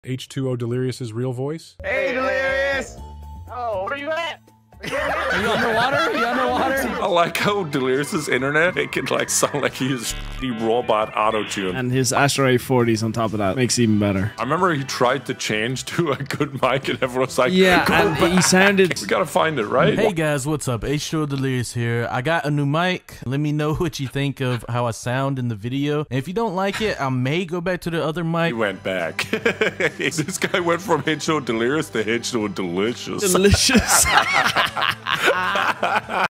H20 Delirious's real voice? Hey, Delirious! Oh, where you at? Are you underwater? Are you underwater? I like how Delirious's internet, it can like sound like he used the robot auto-tune. And his Astro A40s on top of that makes it even better. I remember he tried to change to a good mic and everyone was like, yeah, and he sounded... We gotta find it, right? Hey guys, what's up? H20 Delirious here. I got a new mic. Let me know what you think of how I sound in the video. And if you don't like it, I may go back to the other mic. He went back. This guy went from H20 Delirious to H20 Delicious. Delicious.